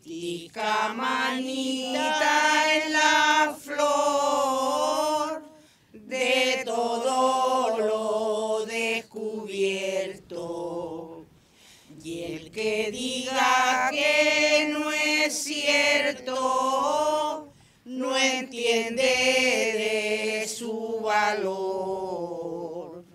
Tica manita en la flor de todo lo descubierto. Y el que diga que no es cierto, no entiende de su valor.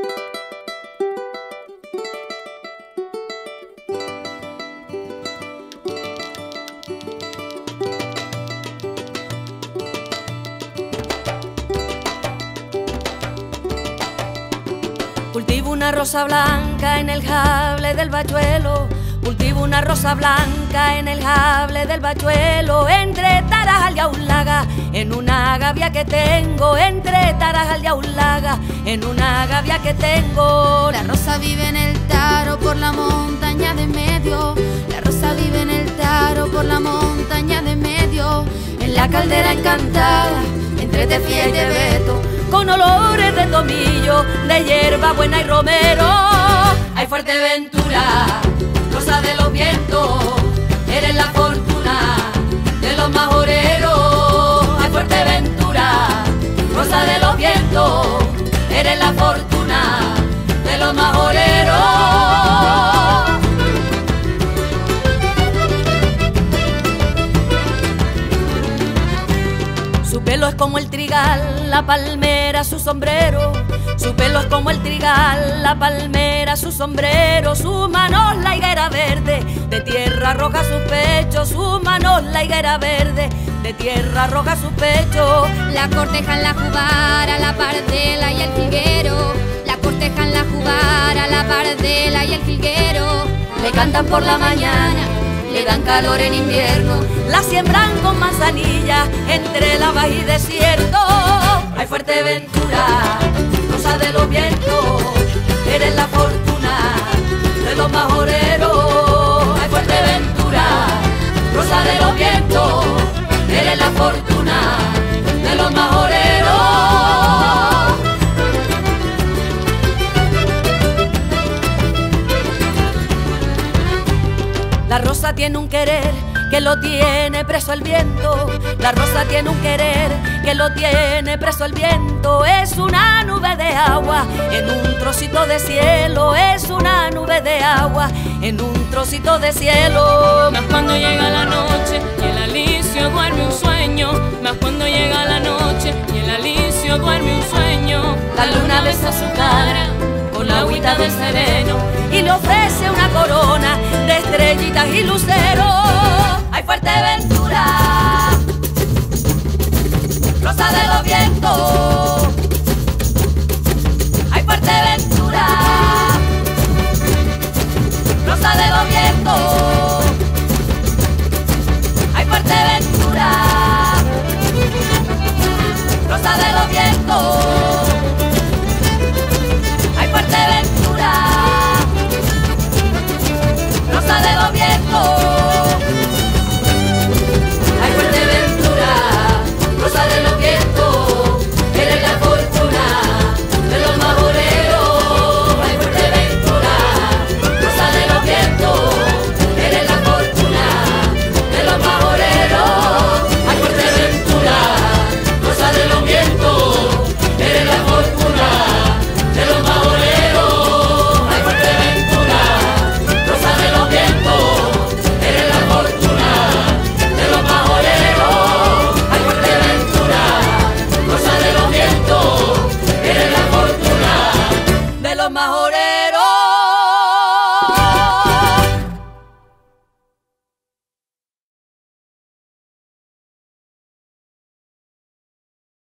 Cultivo una rosa blanca en el jable del bachuelo. Cultivo una rosa blanca en el jable del bachuelo. Entre Tarajal y Aulaga, en una gavia que tengo. Entre Tarajal y Aulaga, en una gavia que tengo. La rosa vive en el Taro por la montaña de medio. La rosa vive en el Taro por la montaña de medio. En la caldera encantada, entre Tefía y Tebeto, con olores de tomillo, de hierba buena y romero. Ay, Fuerteventura, rosa de los vientos, eres la fortuna de los majoreros. Ay, Fuerteventura, rosa de los vientos, eres la fortuna de los majoreros. Su pelo es como el trigal, la palmera su sombrero. Su pelo es como el trigal, la palmera su sombrero. Su mano es la higuera verde, de tierra roja su pecho. Su mano es la higuera verde, de tierra roja su pecho. La cortejan la jubara, la pardela y el jilguero. La cortejan la jubara, la pardela y el jilguero. Le cantan por la mañana, le dan calor en invierno. La siembran con manzanilla entre lavas y desierto. Ay, Fuerteventura, rosa de los vientos, eres la fortuna de los majoreros. Ay, Fuerteventura, rosa de los vientos, eres la fortuna de los majoreros. La rosa tiene un querer que lo tiene preso el viento. La rosa tiene un querer que lo tiene preso el viento. Es una nube de agua en un trocito de cielo. Es una nube de agua en un trocito de cielo. Más cuando llega la noche y el Alicio duerme un sueño. Más cuando llega la noche y el Alicio duerme un sueño. La luna besa su cara con la agüita del sereno y le ofrece una corona de estrellitas y luceros. Ay, Fuerteventura, rosa de los vientos. Ay, Fuerteventura, rosa de los vientos. Ay, Fuerteventura, rosa de los vientos. Ay, Fuerteventura, rosa de los vientos. Ay, Fuerteventura, rosa de los vientos, eres la fortuna de los majoreros. Ay, Fuerteventura, rosa de los vientos, eres la fortuna de los majoreros. Ay, Fuerteventura, rosa de los vientos, eres la fortuna de los majoreros. Ay, Fuerteventura, rosa de los vientos, eres la fortuna de los majoreros. Ay, Fuerteventura, rosa de los vientos, eres la fortuna de los majoreros.